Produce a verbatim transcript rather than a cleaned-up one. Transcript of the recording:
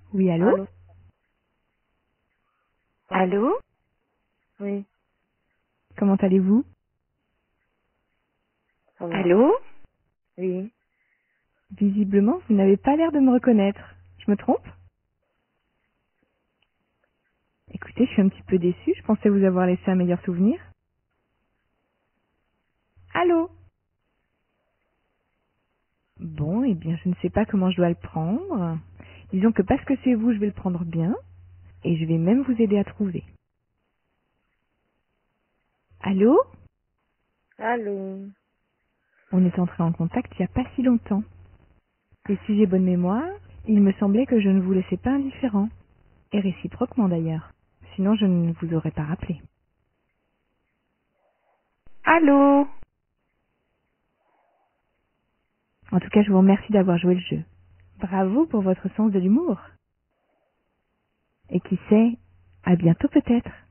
Oui, allô? Allô? Allô? Oui, Comment allez-vous? ça va. Allô? Oui. Visiblement, vous n'avez pas l'air de me reconnaître. Je me trompe? Écoutez, je suis un petit peu déçue. Je pensais vous avoir laissé un meilleur souvenir. Allô? Bon, eh bien, je ne sais pas comment je dois le prendre. Disons que parce que c'est vous, je vais le prendre bien. Et je vais même vous aider à trouver. Allô? Allô? On est entré en contact il n'y a pas si longtemps. Et si j'ai bonne mémoire, il me semblait que je ne vous laissais pas indifférent. Et réciproquement d'ailleurs. Sinon, je ne vous aurais pas rappelé. Allô? En tout cas, je vous remercie d'avoir joué le jeu. Bravo pour votre sens de l'humour. Et qui sait, à bientôt peut-être.